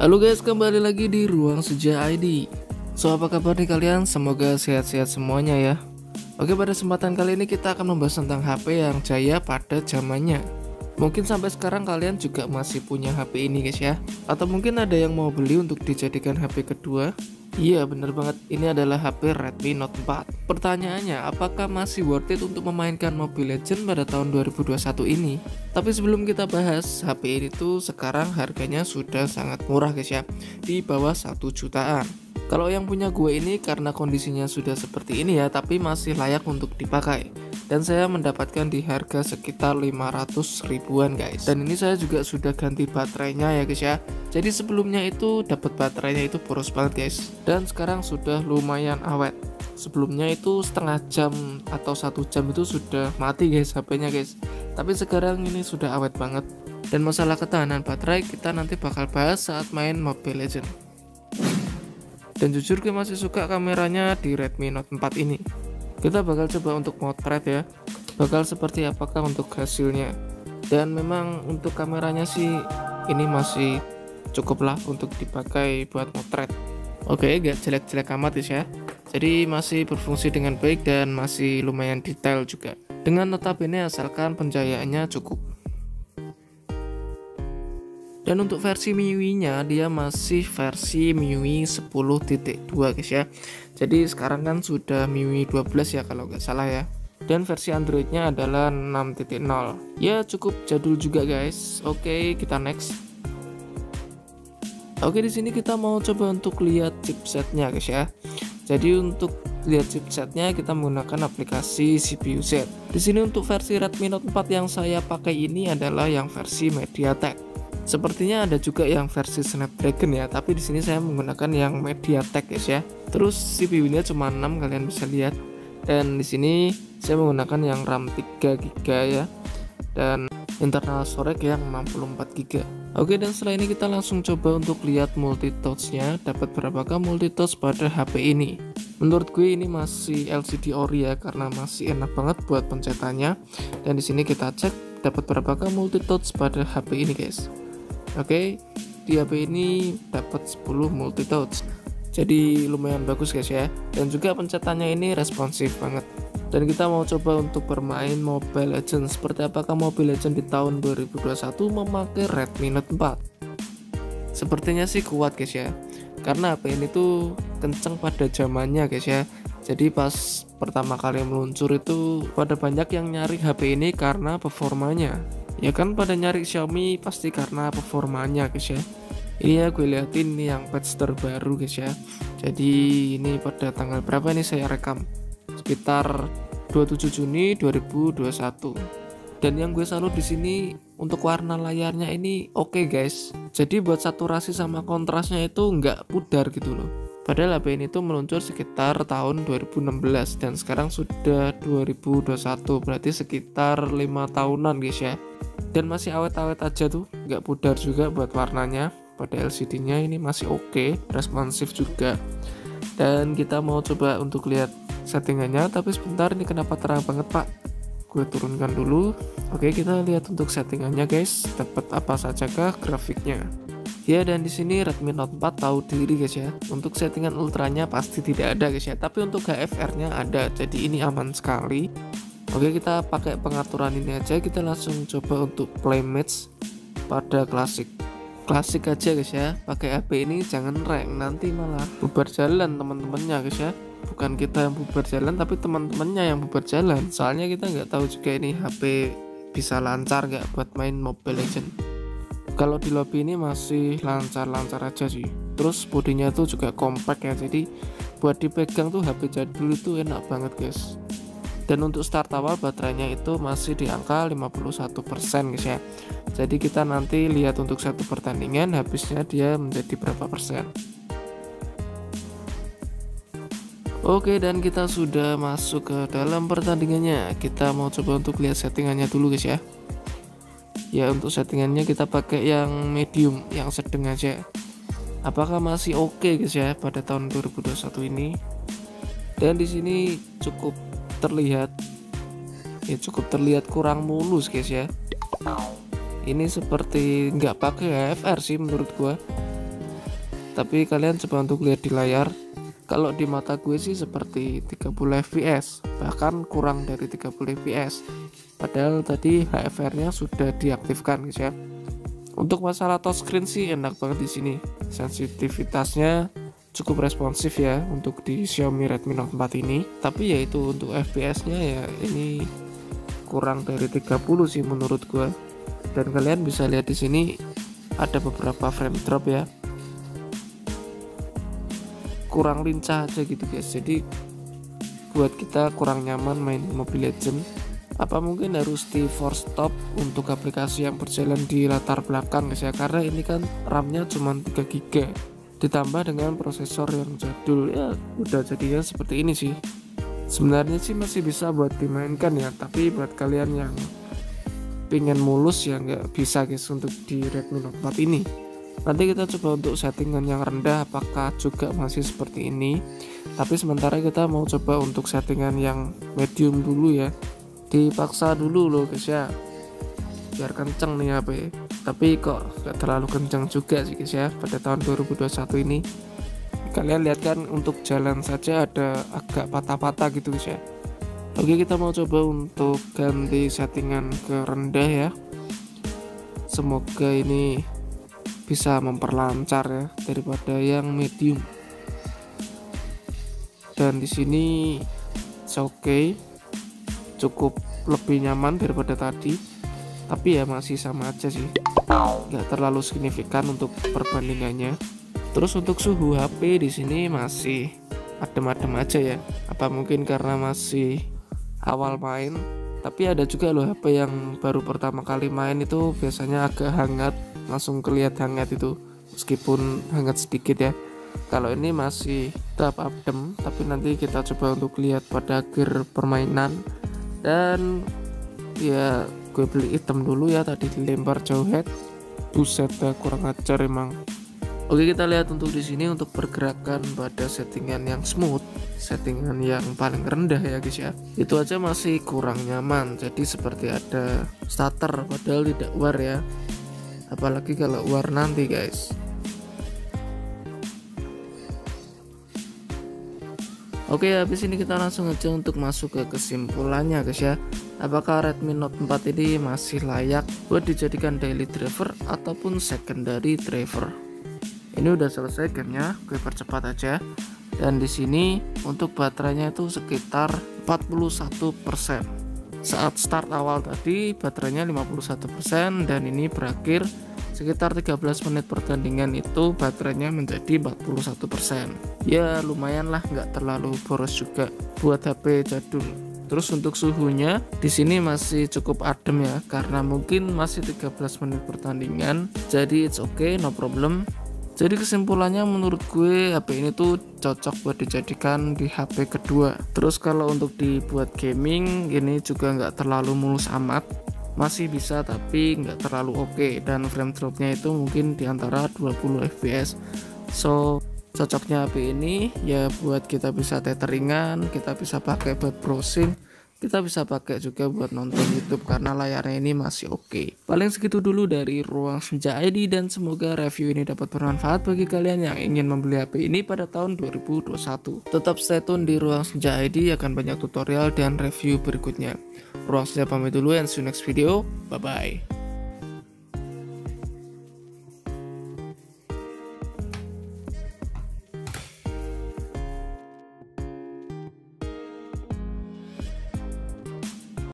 Halo guys, kembali lagi di Ruang Senja ID. So, apa kabar nih kalian? Semoga sehat-sehat semuanya ya. Oke, pada kesempatan kali ini kita akan membahas tentang HP yang jaya pada zamannya. Mungkin sampai sekarang kalian juga masih punya HP ini guys ya. Atau mungkin ada yang mau beli untuk dijadikan HP kedua. Iya, bener banget, ini adalah HP Redmi Note 4. Pertanyaannya, apakah masih worth it untuk memainkan Mobile Legends pada tahun 2021 ini? Tapi sebelum kita bahas, HP ini tuh sekarang harganya sudah sangat murah guys ya, di bawah 1 jutaan. Kalau yang punya gue ini karena kondisinya sudah seperti ini ya, tapi masih layak untuk dipakai. Dan saya mendapatkan di harga sekitar 500 ribuan guys. Dan ini saya juga sudah ganti baterainya ya guys ya. Jadi sebelumnya itu dapat baterainya itu boros banget guys. Dan sekarang sudah lumayan awet. Sebelumnya itu setengah jam atau 1 jam itu sudah mati guys HP-nya guys. Tapi sekarang ini sudah awet banget. Dan masalah ketahanan baterai kita nanti bakal bahas saat main Mobile Legends. Dan jujur gue masih suka kameranya di Redmi Note 4 ini. Kita bakal coba untuk motret ya, bakal seperti apakah untuk hasilnya. Dan memang untuk kameranya sih ini masih cukup lah untuk dipakai buat motret. Oke, gak jelek-jelek amat ya. Jadi masih berfungsi dengan baik dan masih lumayan detail juga. Dengan notabene asalkan pencahayaannya cukup. Dan untuk versi MIUI-nya dia masih versi MIUI 10.2 guys ya. Jadi sekarang kan sudah MIUI 12 ya kalau nggak salah ya. Dan versi Android-nya adalah 6.0. Ya cukup jadul juga guys. Oke, kita next. Oke, di sini kita mau coba untuk lihat chipsetnya guys ya. Jadi untuk lihat chipsetnya kita menggunakan aplikasi CPU Z. Di sini untuk versi Redmi Note 4 yang saya pakai ini adalah yang versi MediaTek. Sepertinya ada juga yang versi Snapdragon ya, tapi di sini saya menggunakan yang MediaTek guys ya. Terus CPU-nya cuma 6 kalian bisa lihat. Dan di sini saya menggunakan yang RAM 3GB ya. Dan internal storage yang 64GB. Oke, dan setelah ini kita langsung coba untuk lihat multitouch-nya. Dapat berapakah multitouch pada HP ini? Menurut gue ini masih LCD ori ya, karena masih enak banget buat pencetannya. Dan di sini kita cek dapat berapakah multitouch pada HP ini guys. Oke, di HP ini dapat 10 multitouch. Jadi lumayan bagus guys ya. Dan juga pencetannya ini responsif banget. Dan kita mau coba untuk bermain Mobile Legends. Seperti apakah Mobile Legends di tahun 2021 memakai Redmi Note 4? Sepertinya sih kuat guys ya. Karena HP ini tuh kenceng pada zamannya guys ya. Jadi pas pertama kali meluncur itu pada banyak yang nyari HP ini karena performanya. Ya kan pada nyari Xiaomi pasti karena performanya guys ya. Ini ya gue liatin nih yang patch terbaru guys ya. Jadi ini pada tanggal berapa nih saya rekam? Sekitar 27 Juni 2021. Dan yang gue salut di sini untuk warna layarnya ini oke guys. Jadi buat saturasi sama kontrasnya itu nggak pudar gitu loh. Padahal HP ini tuh meluncur sekitar tahun 2016 dan sekarang sudah 2021, berarti sekitar 5 tahunan guys ya. Dan masih awet-awet aja tuh, nggak pudar juga buat warnanya. Pada LCD-nya ini masih oke, responsif juga. Dan kita mau coba untuk lihat settingannya, tapi sebentar ini kenapa terang banget pak? Gue turunkan dulu. Oke, kita lihat untuk settingannya guys, dapat apa saja kah grafiknya? Ya, dan di sini Redmi Note 4 tahu diri guys ya. Untuk settingan ultranya pasti tidak ada guys ya, tapi untuk HFR-nya ada. Jadi ini aman sekali. Oke, kita pakai pengaturan ini aja. Kita langsung coba untuk play match pada klasik. Klasik aja guys ya. Pakai HP ini jangan rank, nanti malah bubar jalan teman-temannya guys ya. Bukan kita yang bubar jalan, tapi teman-temannya yang bubar jalan. Soalnya kita nggak tahu juga ini HP bisa lancar nggak buat main Mobile Legends. Kalau di lobby ini masih lancar-lancar aja sih. Terus bodinya tuh juga compact ya, jadi buat dipegang tuh HP jadul itu enak banget guys. Dan untuk start awal baterainya itu masih di angka 51% guys ya. Jadi kita nanti lihat untuk satu pertandingan habisnya dia menjadi berapa persen. Oke, dan kita sudah masuk ke dalam pertandingannya. Kita mau coba untuk lihat settingannya dulu guys ya. Ya, untuk settingannya kita pakai yang medium, yang sedang aja. Apakah masih oke guys ya pada tahun 2021 ini? Dan di sini cukup terlihat kurang mulus guys ya. Ini seperti nggak pakai HFR sih menurut gua. tapi kalian coba untuk lihat di layar. Kalau di mata gue sih seperti 30 fps, bahkan kurang dari 30 fps. Padahal tadi HFR-nya sudah diaktifkan guys ya. Untuk masalah touchscreen sih enak banget di sini. Sensitivitasnya cukup responsif ya untuk di Xiaomi Redmi Note 4 ini. Tapi ya itu untuk FPS-nya ya ini kurang dari 30 sih menurut gua. Dan kalian bisa lihat di sini ada beberapa frame drop ya. Kurang lincah aja gitu guys. Jadi buat kita kurang nyaman main Mobile Legends. Apa mungkin harus di force stop untuk aplikasi yang berjalan di latar belakang guys ya, karena ini kan RAM-nya cuma 3 GB ditambah dengan prosesor yang jadul ya, udah jadinya seperti ini sih. Sebenarnya sih masih bisa buat dimainkan ya, tapi buat kalian yang pingin mulus ya nggak bisa guys untuk di Redmi Note 4 ini. Nanti kita coba untuk settingan yang rendah apakah juga masih seperti ini, tapi sementara kita mau coba untuk settingan yang medium dulu ya. Dipaksa dulu loh guys ya, biar kenceng nih HP, tapi kok gak terlalu kenceng juga sih guys ya pada tahun 2021 ini. Kalian lihat kan untuk jalan saja ada agak patah-patah gitu guys ya. Oke, kita mau coba untuk ganti settingan ke rendah ya, semoga ini bisa memperlancar ya daripada yang medium. Dan di sini oke, cukup lebih nyaman daripada tadi, tapi ya masih sama aja sih, nggak terlalu signifikan untuk perbandingannya. Terus untuk suhu HP di sini masih adem-adem aja ya, apa mungkin karena masih awal main. Tapi ada juga loh HP yang baru pertama kali main itu biasanya agak hangat, langsung kelihatan hangat itu meskipun hangat sedikit ya. Kalau ini masih tetap adem, tapi nanti kita coba untuk lihat pada gear permainan. Dan ya gue beli item dulu ya, tadi dilempar jauh head, buset dah kurang ajar emang. Oke, kita lihat untuk di sini untuk pergerakan pada settingan yang smooth, settingan yang paling rendah ya guys ya, itu aja masih kurang nyaman. Jadi seperti ada stutter padahal tidak war ya, apalagi kalau war nanti guys. Oke, habis ini kita langsung aja untuk masuk ke kesimpulannya guys ya. Apakah Redmi Note 4 ini masih layak buat dijadikan daily driver ataupun secondary driver? Ini udah selesai gamenya, gue percepat aja. Dan di sini untuk baterainya itu sekitar 41%. Saat start awal tadi baterainya 51% dan ini berakhir sekitar 13 menit pertandingan itu baterainya menjadi 41%. Ya lumayan lah, nggak terlalu boros juga buat HP jadul. Terus untuk suhunya di sini masih cukup adem ya, karena mungkin masih 13 menit pertandingan, jadi it's okay, no problem. Jadi kesimpulannya menurut gue HP ini tuh cocok buat dijadikan di HP kedua. Terus kalau untuk dibuat gaming ini juga nggak terlalu mulus amat, masih bisa tapi nggak terlalu oke, dan frame dropnya itu mungkin di antara 20 fps. So cocoknya HP ini ya buat kita bisa tetheringan, kita bisa pakai buat browsing, kita bisa pakai juga buat nonton YouTube karena layarnya ini masih oke. Paling segitu dulu dari Ruang Senja ID, dan semoga review ini dapat bermanfaat bagi kalian yang ingin membeli HP ini pada tahun 2021. Tetap stay tune di Ruang Senja ID, akan banyak tutorial dan review berikutnya. Ruang Senja pamit dulu and see you next video. Bye bye.